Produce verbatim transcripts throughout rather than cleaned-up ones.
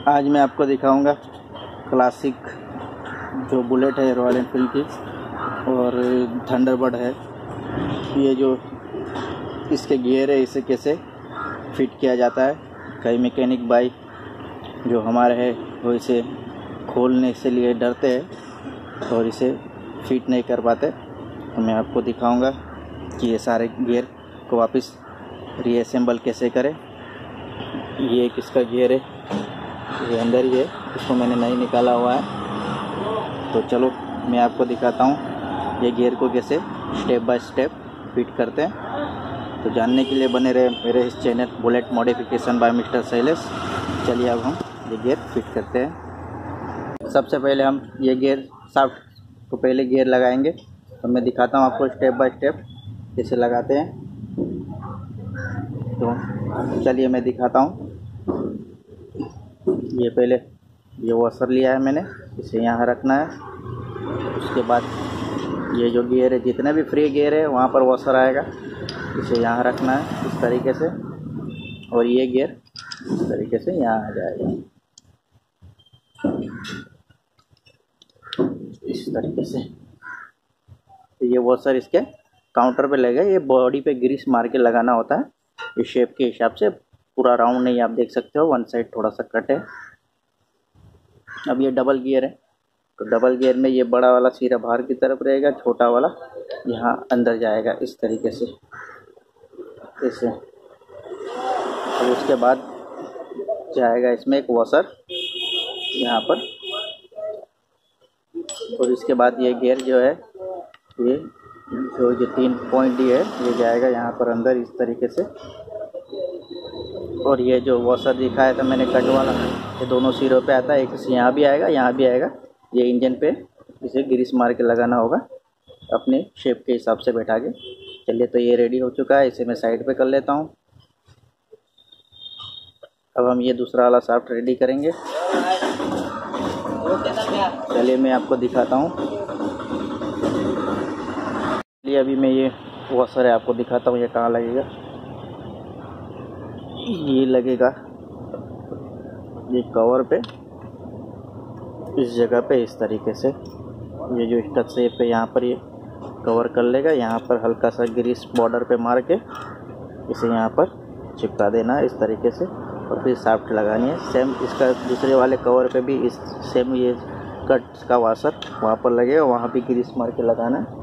आज मैं आपको दिखाऊंगा क्लासिक जो बुलेट है रॉयल एनफील्ड की और थंडरबर्ड है। ये जो इसके गियर है इसे कैसे फिट किया जाता है। कई मैकेनिक भाई जो हमारे है वो इसे खोलने से लिए डरते हैं और इसे फिट नहीं कर पाते। तो मैं आपको दिखाऊंगा कि ये सारे गियर को वापस रीअसेंबल कैसे करें। ये एक इसका गियर है, ये अंदर ही है, इसको मैंने नहीं निकाला हुआ है। तो चलो मैं आपको दिखाता हूँ ये गियर को कैसे स्टेप बाय स्टेप फिट करते हैं। तो जानने के लिए बने रहे मेरे इस channel bullet modification by mister Shailesh. चलिए अब हम ये गियर फिट करते हैं। सबसे पहले हम ये गियर शाफ्ट को पहले गियर लगाएंगे। तो मैं दिखाता हूँ आपको स्टेप बाय स्टेप कैसे लगाते हैं। तो चलिए मैं दिखाता हूँ। ये पहले ये वॉशर लिया है मैंने, इसे यहाँ रखना है। उसके बाद ये जो गियर है, जितने भी फ्री गियर है वहाँ पर वॉशर आएगा, इसे यहाँ रखना है इस तरीके से। और ये गियर इस तरीके से यहाँ आ जाएगा, इस तरीके से। तो ये वॉशर इसके काउंटर पे लगेगा। ये बॉडी पे ग्रीस मार के लगाना होता है। इस शेप के हिसाब से पूरा राउंड नहीं, आप देख सकते हो वन साइड थोड़ा सा कट है। अब ये डबल गियर है, तो डबल गियर में ये बड़ा वाला सिरा बाहर की तरफ रहेगा, छोटा वाला यहाँ अंदर जाएगा इस तरीके से, ऐसे। और उसके बाद जाएगा इसमें एक वॉशर यहाँ पर। और इसके बाद ये गियर जो है, ये जो ये तीन पॉइंट डी है, ये जाएगा यहाँ पर अंदर इस तरीके से। और ये जो वॉशर दिखाया था मैंने कट वाला, ये दोनों सिरों पे आता है। एक यहाँ भी आएगा, यहाँ भी आएगा। ये इंजन पे इसे ग्रीस मार के लगाना होगा अपने शेप के हिसाब से बैठा के। चलिए, तो ये रेडी हो चुका है, इसे मैं साइड पे कर लेता हूँ। अब हम ये दूसरा वाला शाफ्ट रेडी करेंगे। चलिए मैं आपको दिखाता हूँ। चलिए अभी मैं ये वॉशर है आपको दिखाता हूँ, ये कहाँ लगेगा। ये लगेगा ये कवर पे, इस जगह पे इस तरीके से। ये जो स्टड शेप है यहाँ पर ये कवर कर लेगा। यहाँ पर हल्का सा ग्रीस बॉर्डर पे मार के इसे यहाँ पर चिपका देना है इस तरीके से। और फिर शाफ्ट लगानी है। सेम इसका दूसरे वाले कवर पे भी इस सेम ये कट का वॉशर वहाँ पर लगेगा, वहाँ भी ग्रीस मार के लगाना है।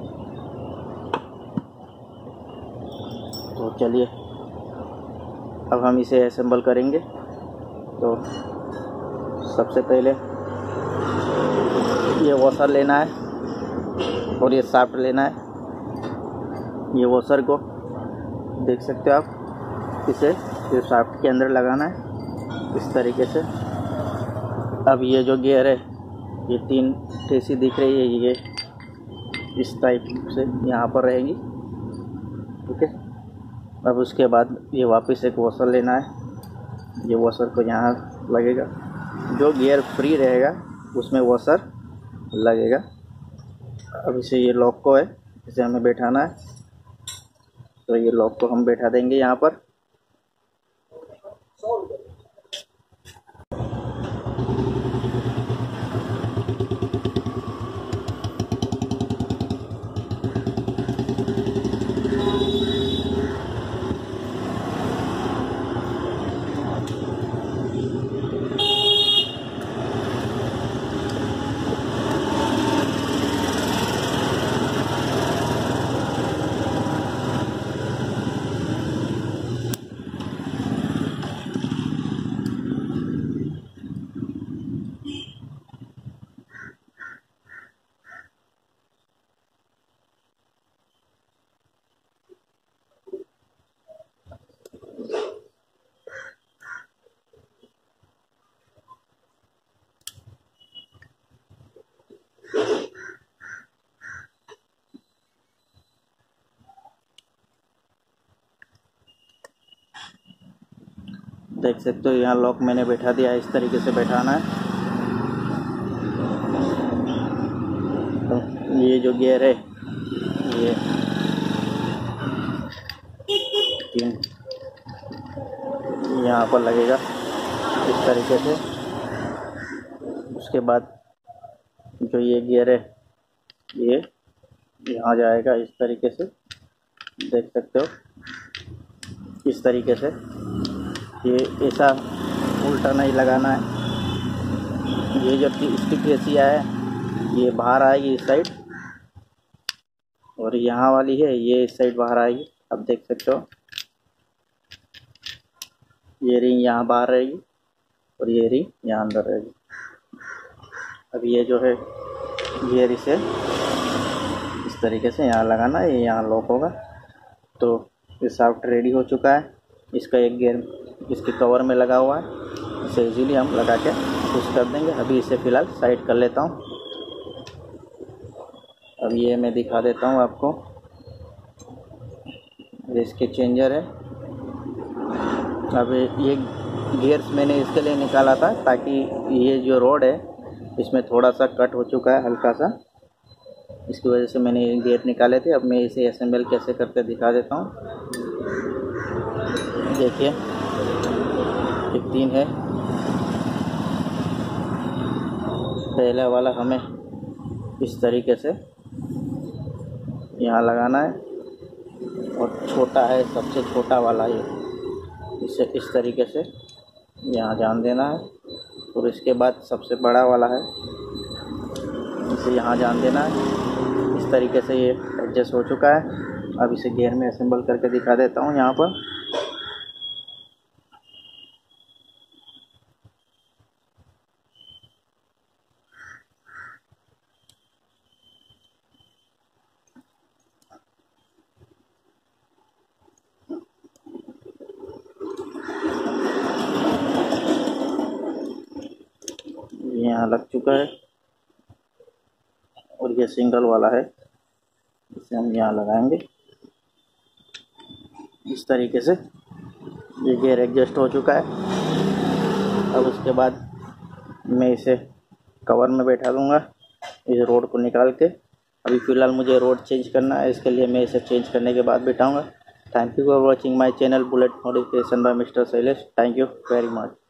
तो चलिए अब हम इसे असेंबल करेंगे। तो सबसे पहले ये वॉशर लेना है और ये शाफ्ट लेना है। ये वॉशर को देख सकते हो आप, इसे ये शाफ्ट के अंदर लगाना है इस तरीके से। अब ये जो गियर है, ये तीन टेसी दिख रही है, ये इस टाइप से यहाँ पर रहेगी, ठीक है। अब उसके बाद ये वापस एक वॉशर लेना है। ये वॉशर को यहाँ लगेगा, जो गियर फ्री रहेगा उसमें वॉशर लगेगा। अब इसे ये लॉक को है, इसे हमें बैठाना है। तो ये लॉक को हम बैठा देंगे यहाँ पर। देख सकते हो यहाँ लॉक मैंने बैठा दिया है, इस तरीके से बैठाना है। तो ये जो गियर है, ये तीन यहाँ पर लगेगा इस तरीके से। उसके बाद जो ये गियर है ये यहाँ जाएगा इस तरीके से, देख सकते हो इस तरीके से। ये ऐसा उल्टा नहीं लगाना है। ये जो स्टिक एशिया है ये बाहर आएगी इस साइड, और यहाँ वाली है ये इस साइड बाहर आएगी। अब देख सकते हो ये रिंग यहाँ बाहर रहेगी और ये रिंग यहाँ अंदर रहेगी। अब ये जो है गियर इसे इस तरीके से यहाँ लगाना है, ये यहाँ लॉक होगा। तो ये शाफ्ट रेडी हो चुका है। इसका एक गियर इसके कवर में लगा हुआ है, इसे इजीली हम लगा के पुश कर देंगे। अभी इसे फ़िलहाल साइड कर लेता हूँ। अब ये मैं दिखा देता हूँ आपको, इसके चेंजर है। अब ये गियर्स मैंने इसके लिए निकाला था ताकि ये जो रोड है इसमें थोड़ा सा कट हो चुका है हल्का सा, इसकी वजह से मैंने ये गियर निकाले थे। अब मैं इसे असेंबल कैसे करके दिखा देता हूँ। देखिए एक तीन है, पहला वाला हमें इस तरीके से यहाँ लगाना है, और छोटा है सबसे छोटा वाला ये, इसे इस तरीके से यहाँ जान देना है। और इसके बाद सबसे बड़ा वाला है, इसे यहाँ जान देना है। इस तरीके से ये एडजस्ट हो चुका है। अब इसे गियर में असेंबल करके दिखा देता हूँ यहाँ पर। यहाँ लग चुका है, और ये सिंगल वाला है, इसे हम यहाँ लगाएंगे इस तरीके से। ये गियर एडजस्ट हो चुका है। अब उसके बाद मैं इसे कवर में बैठा दूंगा इस रोड को निकाल के। अभी फ़िलहाल मुझे रोड चेंज करना है, इसके लिए मैं इसे चेंज करने के बाद बैठाऊंगा। Thank you for watching my channel bullet modification by mister Shailesh. Thank you very much.